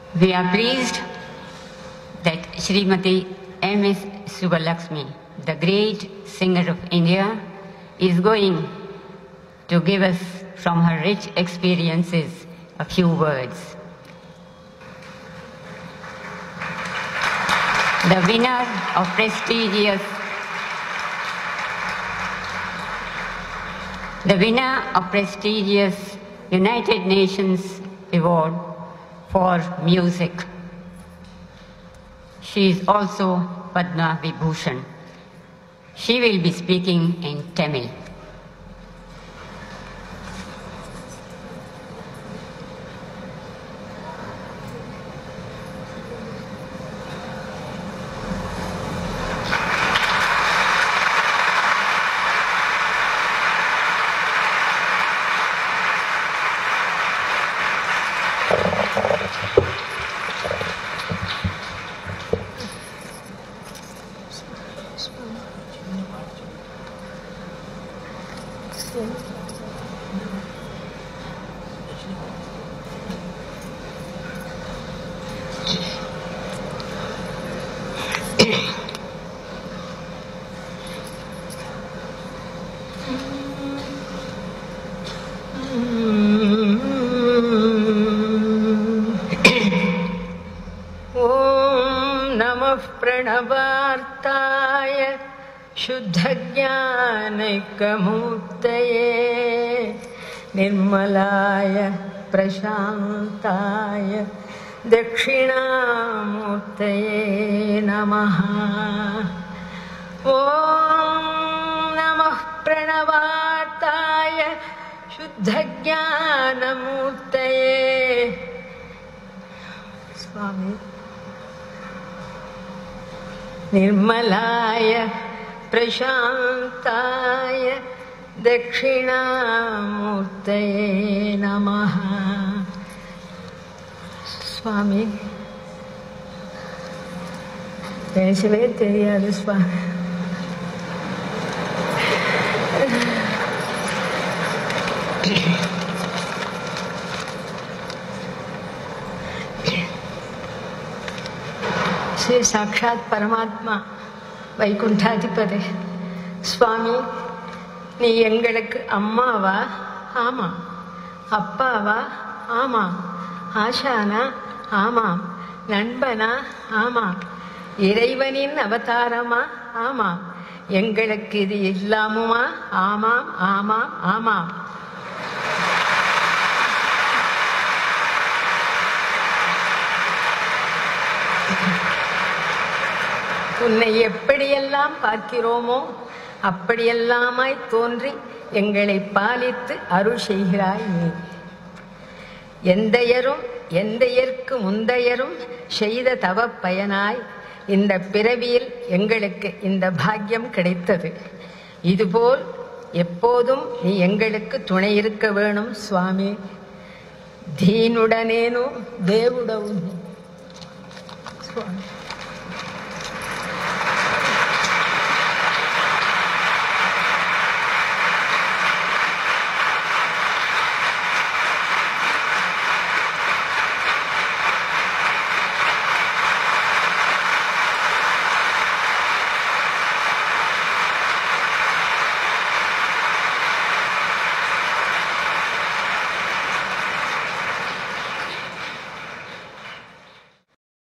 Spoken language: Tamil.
We are pleased that Srimati M.S. Subbalakshmi, the great singer of India, is going to give us from her rich experiences a few words. The winner of prestigious United Nations Award for Music. She is also Padma Vibhushan. She will be speaking in Tamil. प्रणवार्ताय शुद्धज्ञानैकमूर्तये निर्मलाय प्रशान्ताय दक्षिणामूर्तये नमः। ॐ नमः प्रणवार्ताय शुद्धज्ञानमूर्तये स्वामी निर्मलाय प्रशान्ताय दक्षिणामूर्तये नमः। स्वामी பேசவே தெரியாது சுவாமி. ஸ்ரீ சாட்சாத் பரமாத்மா வைகுண்டாதிபதி சுவாமி, நீ எங்களுக்கு அம்மாவா? ஆமாம். அப்பாவா? ஆமாம். ஆசானா? ஆமாம். நண்பனா? ஆமாம். இறைவனின் அவதாரமா? ஆமாம். எங்களுக்கு இது இல்லாமுமா? ஆமாம், ஆமாம், ஆமாம். உன்னை எப்படியெல்லாம் பார்க்கிறோமோ அப்படியெல்லாமாய் தோன்றி எங்களை பாலித்து அருள் செய்கிறாய் நீ. எந்தையரும் எந்தையர்க்கு முந்தையரும் செய்த தவ பயனாய் இந்த பிறவியில் எங்களுக்கு இந்த பாக்கியம் கிடைத்தது. இதுபோல் எப்போதும் நீ எங்களுக்கு துணை இருக்க வேணும் சுவாமி. தீனுடனேனு தேவுடவு சுவாமி.